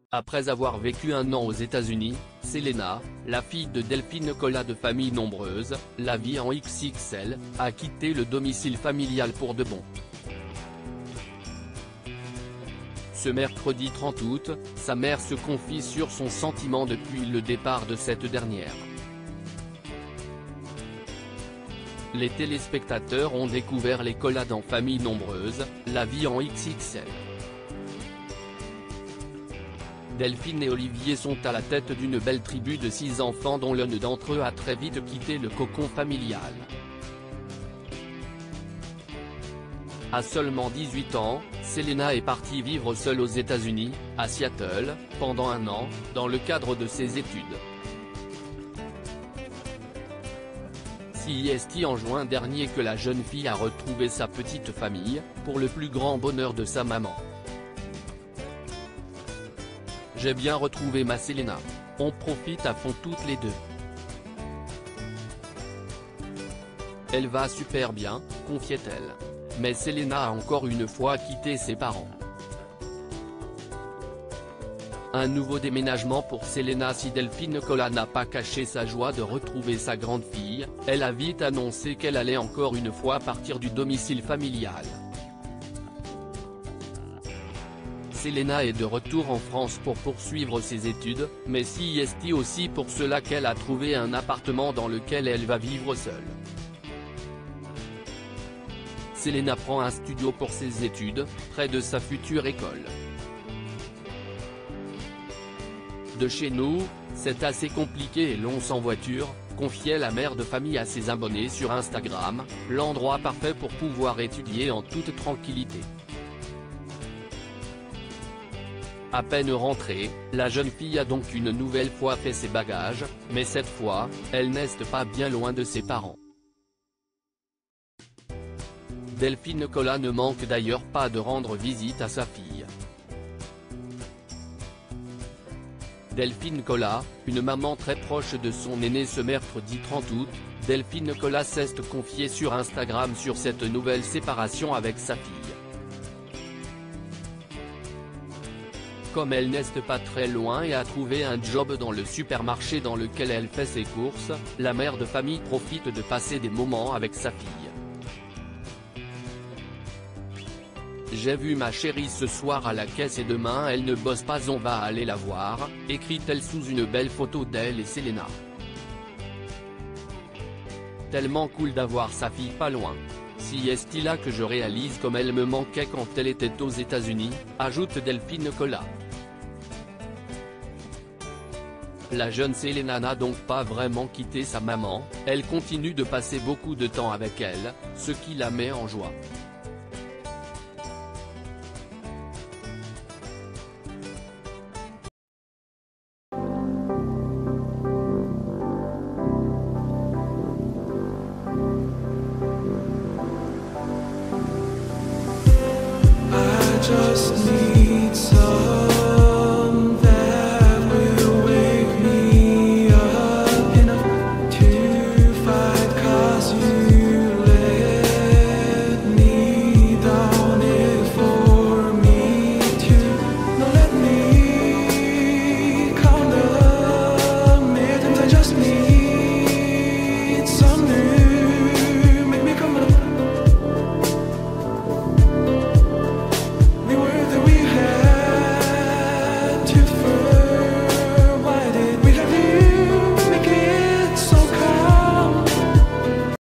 Après avoir vécu un an aux États-Unis, Selena, la fille de Delphine Collat de famille nombreuse, la vie en XXL, a quitté le domicile familial pour de bon. Ce mercredi 30 août, sa mère se confie sur son sentiment depuis le départ de cette dernière. Les téléspectateurs ont découvert les Collat dans famille nombreuse, la vie en XXL. Delphine et Olivier sont à la tête d'une belle tribu de 6 enfants dont l'un d'entre eux a très vite quitté le cocon familial. À seulement 18 ans, Selena est partie vivre seule aux États-Unis, à Seattle, pendant un an, dans le cadre de ses études. C'est en juin dernier que la jeune fille a retrouvé sa petite famille, pour le plus grand bonheur de sa maman. J'ai bien retrouvé ma Selena. On profite à fond toutes les deux. Elle va super bien, confiait-elle. Mais Selena a encore une fois quitté ses parents. Un nouveau déménagement pour Selena. Si Delphine Collat n'a pas caché sa joie de retrouver sa grande fille, elle a vite annoncé qu'elle allait encore une fois partir du domicile familial. Selena est de retour en France pour poursuivre ses études, mais c'est aussi pour cela qu'elle a trouvé un appartement dans lequel elle va vivre seule. Selena prend un studio pour ses études, près de sa future école. De chez nous, c'est assez compliqué et long sans voiture, confiait la mère de famille à ses abonnés sur Instagram, l'endroit parfait pour pouvoir étudier en toute tranquillité. À peine rentrée, la jeune fille a donc une nouvelle fois fait ses bagages, mais cette fois, elle n'est pas bien loin de ses parents. Delphine Collat ne manque d'ailleurs pas de rendre visite à sa fille. Delphine Collat, une maman très proche de son aîné. Ce mercredi 30 août, Delphine Collat s'est confiée sur Instagram sur cette nouvelle séparation avec sa fille. Comme elle n'est pas très loin et a trouvé un job dans le supermarché dans lequel elle fait ses courses, la mère de famille profite de passer des moments avec sa fille. J'ai vu ma chérie ce soir à la caisse et demain elle ne bosse pas, on va aller la voir, écrit-elle sous une belle photo d'elle et Selena. Tellement cool d'avoir sa fille pas loin. C'est là que je réalise comme elle me manquait quand elle était aux États-Unis, ajoute Delphine Collat. La jeune Selena n'a donc pas vraiment quitté sa maman, elle continue de passer beaucoup de temps avec elle, ce qui la met en joie.